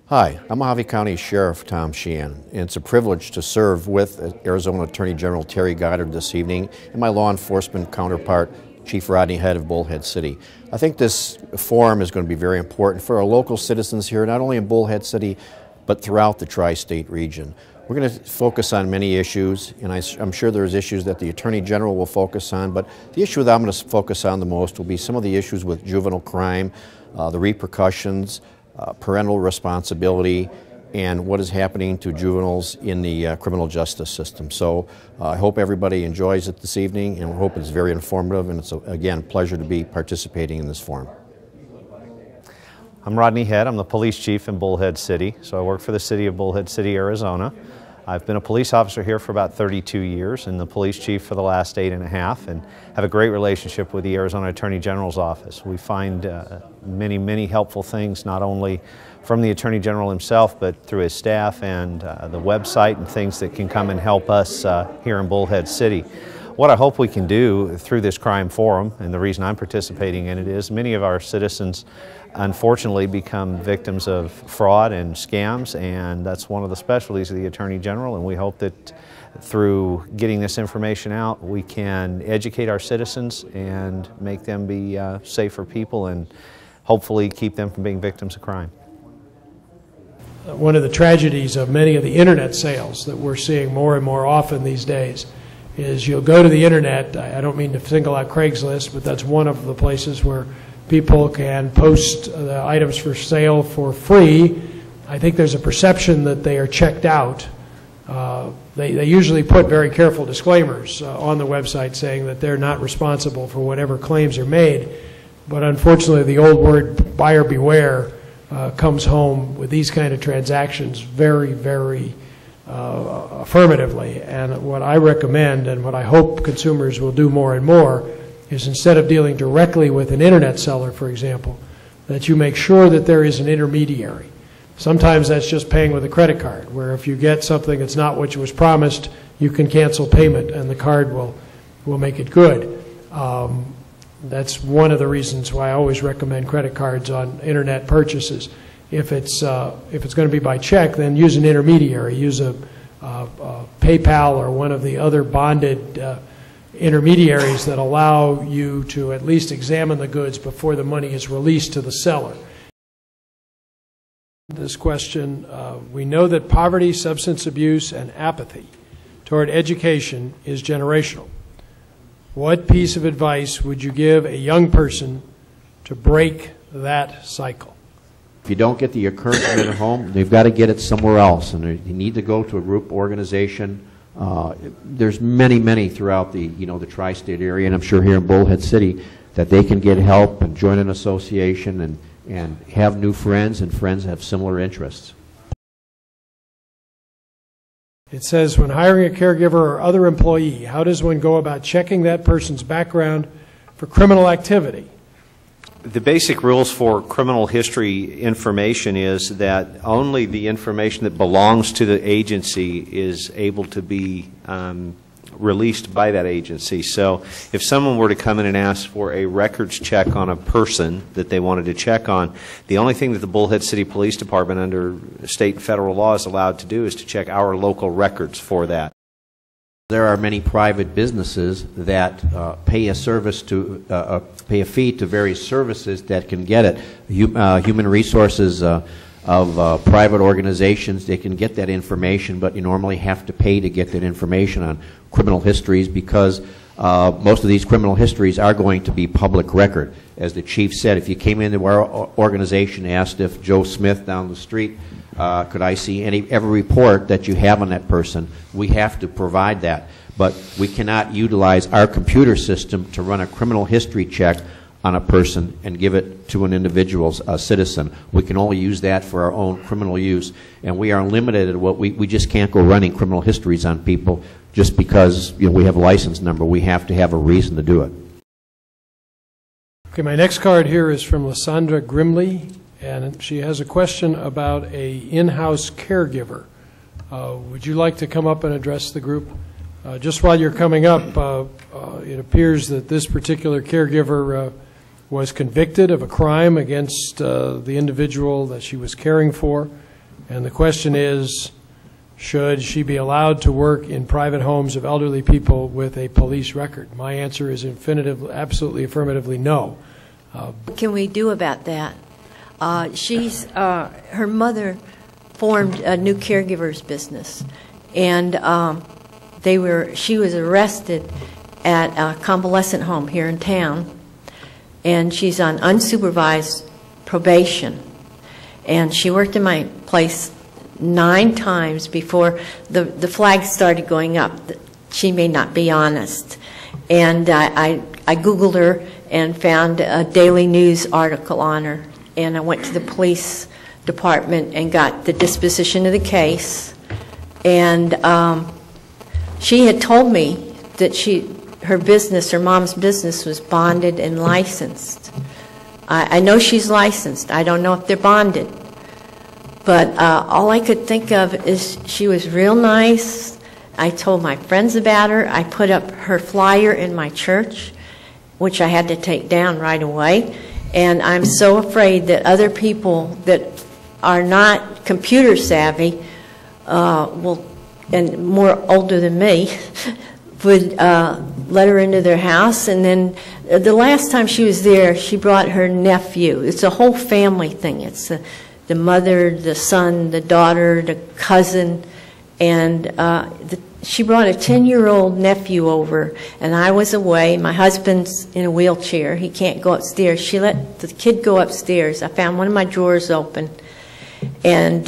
Hi, I'm Mojave County Sheriff Tom Sheehan, and it's a privilege to serve with Arizona Attorney General Terry Goddard this evening and my law enforcement counterpart, Chief Rodney Head of Bullhead City. I think this forum is going to be very important for our local citizens here, not only in Bullhead City, but throughout the tri-state region. We're going to focus on many issues, and I'm sure there's issues that the Attorney General will focus on, but the issue that I'm going to focus on the most will be some of the issues with juvenile crime, the repercussions, parental responsibility, and what is happening to juveniles in the criminal justice system. So I hope everybody enjoys it this evening, and I hope it's very informative, and it's, again, a pleasure to be participating in this forum. I'm Rodney Head. I'm the police chief in Bullhead City, so I work for the city of Bullhead City, Arizona. I've been a police officer here for about 32 years and the police chief for the last 8.5, and have a great relationship with the Arizona Attorney General's office. We find many helpful things, not only from the Attorney General himself, but through his staff and the website, and things that can come and help us here in Bullhead City. What I hope we can do through this crime forum, and the reason I'm participating in it, is many of our citizens unfortunately become victims of fraud and scams, and that's one of the specialties of the Attorney General, and we hope that through getting this information out we can educate our citizens and make them be safer people, and hopefully keep them from being victims of crime. One of the tragedies of many of the internet sales that we're seeing more and more often these days is you'll go to the internet. I don't mean to single out Craigslist, but that's one of the places where people can post the items for sale for free. I think there's a perception that they are checked out. They usually put very careful disclaimers on the website saying that they're not responsible for whatever claims are made. But unfortunately, the old word buyer beware comes home with these kind of transactions very affirmatively. And what I recommend, and what I hope consumers will do more and more, is instead of dealing directly with an internet seller, for example, that you make sure that there is an intermediary. Sometimes that's just paying with a credit card, where if you get something that's not what you was promised, you can cancel payment and the card will make it good. That's one of the reasons why I always recommend credit cards on internet purchases. If it's going to be by check, then use an intermediary. Use a PayPal or one of the other bonded intermediaries that allow you to at least examine the goods before the money is released to the seller. This question, we know that poverty, substance abuse, and apathy toward education is generational. What piece of advice would you give a young person to break that cycle? If you don't get the encouragement at home, they've got to get it somewhere else, and you need to go to a group organization. There's many throughout the the tri-state area, and I'm sure here in Bullhead City, that they can get help and join an association and have new friends, and friends have similar interests. It says, when hiring a caregiver or other employee, how does one go about checking that person's background for criminal activity? The basic rules for criminal history information is that only the information that belongs to the agency is able to be released by that agency. So if someone were to come in and ask for a records check on a person that they wanted to check on, the only thing that the Bullhead City Police Department under state and federal law is allowed to do is to check our local records for that. There are many private businesses that pay a fee to various services that can get it. Human resources of private organizations, they can get that information, but you normally have to pay to get that information on criminal histories, because most of these criminal histories are going to be public record. As the chief said, if you came into our organization and asked if Joe Smith down the street, could I see every report that you have on that person, we have to provide that. But we cannot utilize our computer system to run a criminal history check on a person and give it to an individual's citizen. We can only use that for our own criminal use, and we are limited at what we just can't go running criminal histories on people just because we have a license number. We have to have a reason to do it. Okay, my next card here is from Lysandra Grimley, and she has a question about a in-house caregiver. Would you like to come up and address the group? Just while you're coming up, it appears that this particular caregiver was convicted of a crime against the individual that she was caring for, And the question is, should she be allowed to work in private homes of elderly people with a police record? My answer is absolutely affirmatively no. What can we do about that? Her mother formed a new caregivers business, and she was arrested at a convalescent home here in town, and she's on unsupervised probation. And she worked in my place 9 times before the flag started going up that she may not be honest. And I Googled her and found a Daily News article on her, and I went to the police department and got the disposition of the case. And she had told me that her mom's business was bonded and licensed. I know she's licensed. I don't know if they're bonded. But all I could think of is she was real nice. I told my friends about her. I put up her flyer in my church, which I had to take down right away. And I'm so afraid that other people that are not computer savvy and more older than me would let her into their house. And then the last time she was there, she brought her nephew. It's a whole family thing. It's the mother, the son, the daughter, the cousin, and she brought a 10-year-old nephew over, and I was away. My husband's in a wheelchair. He can't go upstairs. She let the kid go upstairs. I found one of my drawers open, and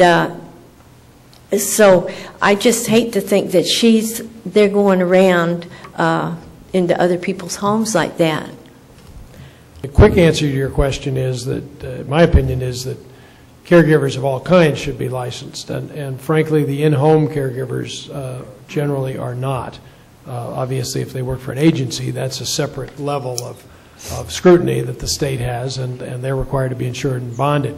so I just hate to think that they're going around into other people's homes like that. The quick answer to your question is that, my opinion is that caregivers of all kinds should be licensed, and frankly, the in-home caregivers generally are not. Obviously, if they work for an agency, that's a separate level of scrutiny that the state has, and they're required to be insured and bonded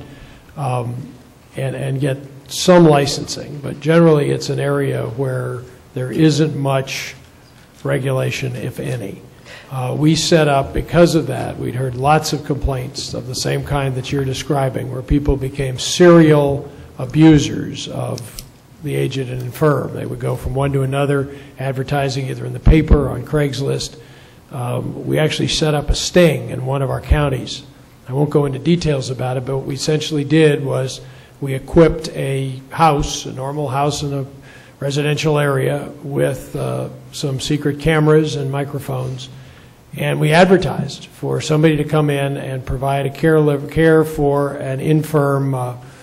and get some licensing. But generally, it's an area where there isn't much regulation, if any. We set up, because of that, we'd heard lots of complaints of the same kind that you're describing, where people became serial abusers of the aged and infirm. They would go from one to another, advertising either in the paper or on Craigslist. We actually set up a sting in one of our counties. I won't go into details about it, but what we essentially did was we equipped a house, a normal house in a residential area, with some secret cameras and microphones. And we advertised for somebody to come in and provide a care for an infirm,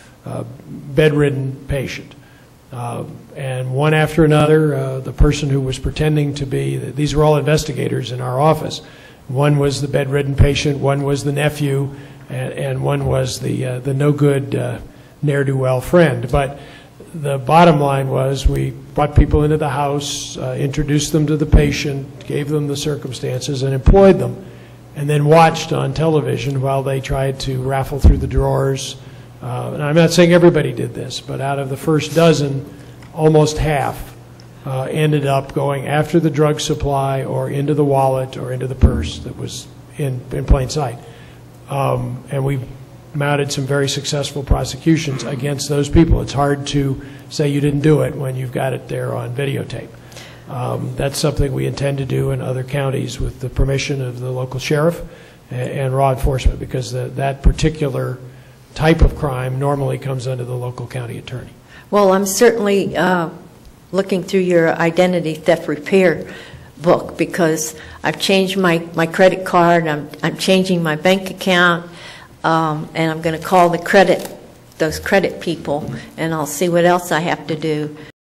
bedridden patient. And one after another, the person who was pretending to be, these were all investigators in our office. One was the bedridden patient, one was the nephew, and one was the no-good ne'er-do-well friend. But the bottom line was we brought people into the house, introduced them to the patient, gave them the circumstances, and employed them, and then watched on television while they tried to raffle through the drawers. And I'm not saying everybody did this, but out of the first dozen, almost half ended up going after the drug supply or into the wallet or into the purse that was in plain sight. And we mounted some very successful prosecutions against those people. It's hard to say you didn't do it when you've got it there on videotape. That's something we intend to do in other counties with the permission of the local sheriff and law enforcement, because that particular type of crime normally comes under the local county attorney. Well, I'm certainly looking through your identity theft repair book, because I've changed my credit card, I'm changing my bank account, and I'm going to call those credit people, and I'll see what else I have to do.